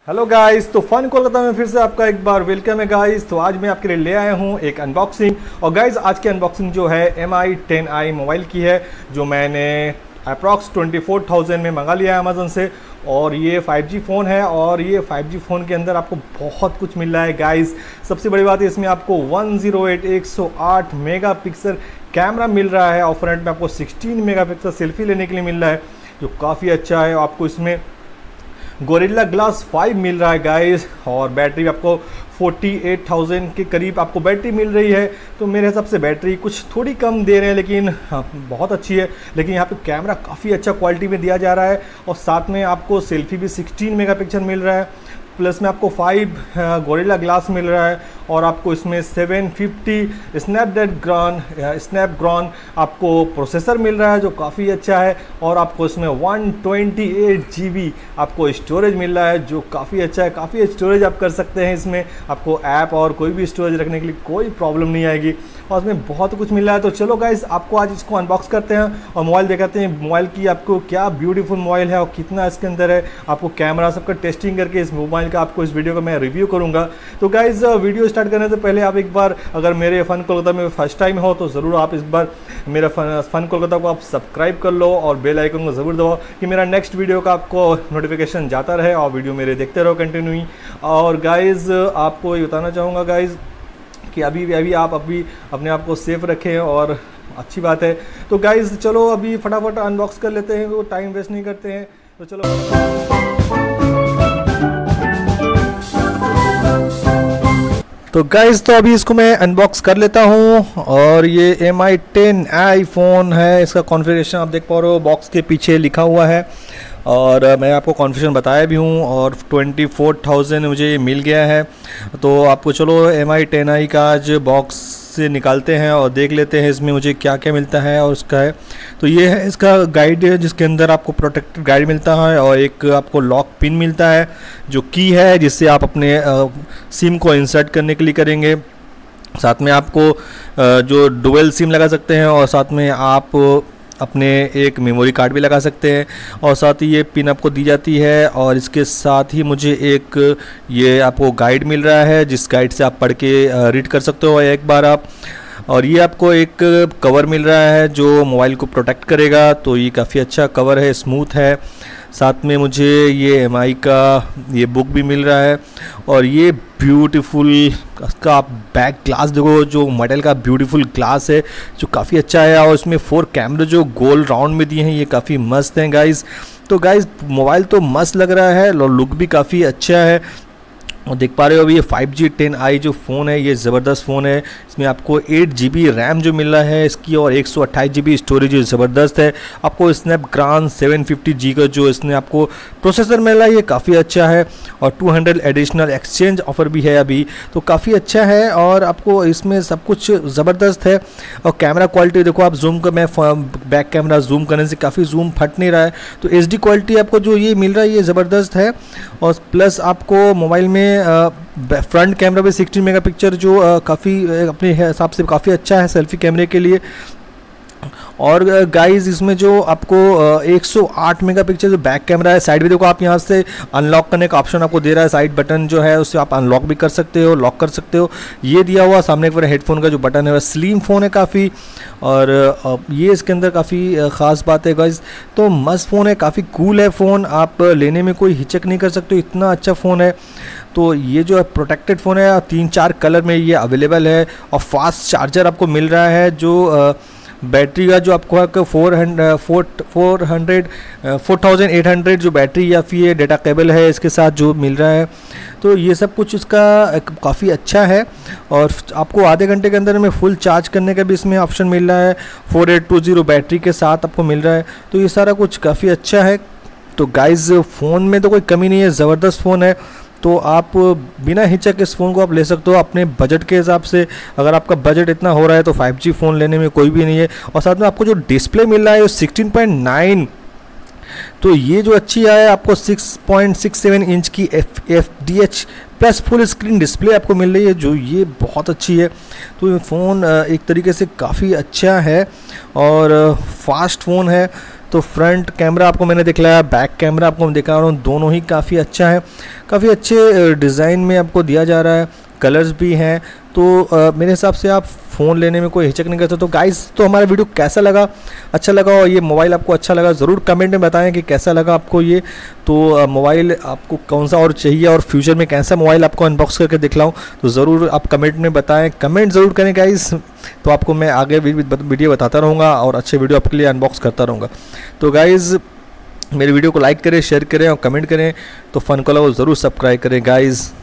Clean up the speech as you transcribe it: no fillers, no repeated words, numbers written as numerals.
Hello guys, तो fun Kolkata में फिर से आपका एक बार वेलकम है गाइस। तो आज मैं आपके लिए ले आया हूं एक अनबॉक्सिंग। और गाइस आज की अनबॉक्सिंग जो है MI 10i मोबाइल की है, जो मैंने अप्रॉक्स 24,000 में मंगा लिया है अमेज़न से। और ये 5G फ़ोन है और ये 5G फ़ोन के अंदर आपको बहुत कुछ मिल रहा है गाइस। सबसे बड़ी बात है, इसमें आपको 108 मेगापिक्सल कैमरा मिल रहा है और फ्रंट में आपको 16 मेगापिक्सल सेल्फी लेने के लिए मिल रहा है, जो काफ़ी अच्छा है। आपको इसमें गोरिल्ला ग्लास 5 मिल रहा है गाइस, और बैटरी आपको 48,000 के करीब आपको बैटरी मिल रही है। तो मेरे हिसाब से बैटरी कुछ थोड़ी कम दे रहे हैं, लेकिन हाँ, बहुत अच्छी है। लेकिन यहाँ पे कैमरा काफ़ी अच्छा क्वालिटी में दिया जा रहा है और साथ में आपको सेल्फी भी 16 मेगापिक्सल मिल रहा है, प्लस में आपको 5 गोरिल्ला ग्लास मिल रहा है। और आपको इसमें 750 स्नैपड्रैगन आपको प्रोसेसर मिल रहा है, जो काफ़ी अच्छा है। और आपको इसमें 128 GB आपको स्टोरेज मिल रहा है, जो काफ़ी अच्छा है। काफ़ी स्टोरेज आप कर सकते हैं इसमें, आपको ऐप और कोई भी स्टोरेज रखने के लिए कोई प्रॉब्लम नहीं आएगी। और इसमें बहुत कुछ मिल रहा है। तो चलो गाइस, आपको आज इसको अनबॉक्स करते हैं और मोबाइल दिखाते हैं। मोबाइल की आपको क्या ब्यूटीफुल मोबाइल है और कितना इसके अंदर है, आपको कैमरा सबका टेस्टिंग करके इस मोबाइल का आपको इस वीडियो का मैं रिव्यू करूंगा। तो गाइस, वीडियो स्टार्ट करने से पहले आप एक बार, अगर मेरे फन कोलकाता में फर्स्ट टाइम हो तो ज़रूर आप इस बार मेरा फन कोलकाता को आप सब्सक्राइब कर लो और बेल आइकन को ज़रूर दबाओ कि मेरा नेक्स्ट वीडियो का आपको नोटिफिकेशन जाता रहे और वीडियो मेरे देखते रहो कंटिन्यू। और गाइस, आपको ये बताना चाहूँगा गाइस कि अभी आप अपने आप को सेफ रखें और अच्छी बात है। तो गाइस चलो अभी फटाफट अनबॉक्स कर लेते हैं, वो टाइम वेस्ट नहीं करते हैं। तो चलो तो गाइस, तो अभी इसको मैं अनबॉक्स कर लेता हूँ। और ये MI 10i फ़ोन है, इसका कॉन्फ़िगरेशन आप देख पा रहे हो, बॉक्स के पीछे लिखा हुआ है। और मैं आपको कॉन्फ़िगरेशन बताया भी हूँ। और 24,000 मुझे मिल गया है। तो आपको चलो MI 10i का आज बॉक्स से निकालते हैं और देख लेते हैं इसमें मुझे क्या क्या मिलता है। और उसका है, तो ये है इसका गाइड है, जिसके अंदर आपको प्रोटेक्टेड गाइड मिलता है और एक आपको लॉक पिन मिलता है, जो की है, जिससे आप अपने सिम को इंसर्ट करने के लिए करेंगे। साथ में आपको जो डुअल सिम लगा सकते हैं और साथ में आप अपने एक मेमोरी कार्ड भी लगा सकते हैं। और साथ ही ये पिन आपको दी जाती है। और इसके साथ ही मुझे एक ये आपको गाइड मिल रहा है, जिस गाइड से आप पढ़ के रीड कर सकते हो एक बार आप। और ये आपको एक कवर मिल रहा है जो मोबाइल को प्रोटेक्ट करेगा। तो ये काफ़ी अच्छा कवर है, स्मूथ है। साथ में मुझे ये MI का ये बुक भी मिल रहा है। और ये ब्यूटीफुल इसका आप बैक ग्लास देखो, जो मेटल का ब्यूटीफुल ग्लास है, जो काफ़ी अच्छा है। और इसमें 4 कैमरे जो गोल राउंड में दिए हैं, ये काफ़ी मस्त हैं गाइस। तो गाइस, मोबाइल तो मस्त लग रहा है और लुक भी काफ़ी अच्छा है। और देख पा रहे हो अभी ये 5G 10i जो फ़ोन है, ये ज़बरदस्त फ़ोन है। इसमें आपको 8 GB रैम जो मिल रहा है इसकी, और 128 GB स्टोरेज ज़बरदस्त है। आपको स्नैपड्रैगन 750G का जो इसने आपको प्रोसेसर मिला है, ये काफ़ी अच्छा है। और 200 एडिशनल एक्सचेंज ऑफ़र भी है अभी, तो काफ़ी अच्छा है। और आपको इसमें सब कुछ ज़बरदस्त है। और कैमरा क्वालिटी देखो आप, जूम का मैं बैक कैमरा जूम करने से काफ़ी जूम फट नहीं रहा है। तो HD क्वालिटी आपको जो ये मिल रहा है, ये ज़बरदस्त है। और प्लस आपको मोबाइल में फ्रंट कैमरा भी 16 मेगापिक्सल, जो काफ़ी अपने हिसाब से काफ़ी अच्छा है सेल्फी कैमरे के लिए। और गाइस, इसमें जो आपको 108 मेगापिक्सल जो बैक कैमरा है, साइड भी देखो आप, यहाँ से अनलॉक करने का ऑप्शन आपको दे रहा है। साइड बटन जो है उससे आप अनलॉक भी कर सकते हो, लॉक कर सकते हो, ये दिया हुआ। सामने एक बार हेडफोन का जो बटन है वह स्लिम फ़ोन है काफ़ी। और ये इसके अंदर काफ़ी ख़ास बात है गाइस। तो मस्त फ़ोन है, काफ़ी कूल है फ़ोन, आप लेने में कोई हिचक नहीं कर सकते, इतना अच्छा फ़ोन है। तो ये जो है प्रोटेक्टेड फ़ोन है, 3-4 कलर में ये अवेलेबल है। और फास्ट चार्जर आपको मिल रहा है, जो बैटरी का जो आपको 4800 जो बैटरी या फिर ये डेटा केबल है, इसके साथ जो मिल रहा है। तो ये सब कुछ इसका काफ़ी अच्छा है। और आपको आधे घंटे के अंदर में फुल चार्ज करने का भी इसमें ऑप्शन मिल रहा है, 4820 बैटरी के साथ आपको मिल रहा है। तो ये सारा कुछ काफ़ी अच्छा है। तो गाइज़, फ़ोन में तो कोई कमी नहीं है, ज़बरदस्त फ़ोन है। तो आप बिना हिचक इस फ़ोन को आप ले सकते हो अपने बजट के हिसाब से। अगर आपका बजट इतना हो रहा है तो 5G फ़ोन लेने में कोई भी नहीं है। और साथ में आपको जो डिस्प्ले मिल रहा है वो 16.9, तो ये जो अच्छी है, आपको 6.67 इंच की FDH plus full screen display आपको मिल रही है, जो ये बहुत अच्छी है। तो ये फ़ोन एक तरीके से काफ़ी अच्छा है और फास्ट फ़ोन है। तो फ्रंट कैमरा आपको मैंने दिखलाया, बैक कैमरा आपको मैं दिखा रहा हूँ, दोनों ही काफ़ी अच्छा है, काफ़ी अच्छे डिज़ाइन में आपको दिया जा रहा है, कलर्स भी हैं। तो मेरे हिसाब से आप फ़ोन लेने में कोई हिचक नहीं करते। तो गाइस, तो हमारा वीडियो कैसा लगा, अच्छा लगा और ये मोबाइल आपको अच्छा लगा, ज़रूर कमेंट में बताएं कि कैसा लगा आपको ये। तो मोबाइल आपको कौन सा और चाहिए और फ्यूचर में कैसा मोबाइल आपको अनबॉक्स करके दिखलाऊं, तो ज़रूर आप कमेंट में बताएं, कमेंट ज़रूर करें गाइस। तो आपको मैं आगे वीडियो बताता रहूँगा और अच्छे वीडियो आपके लिए अनबॉक्स करता रहूँगा। तो गाइज़, मेरे वीडियो को लाइक करें, शेयर करें और कमेंट करें। तो फन को ज़रूर सब्सक्राइब करें गाइज़।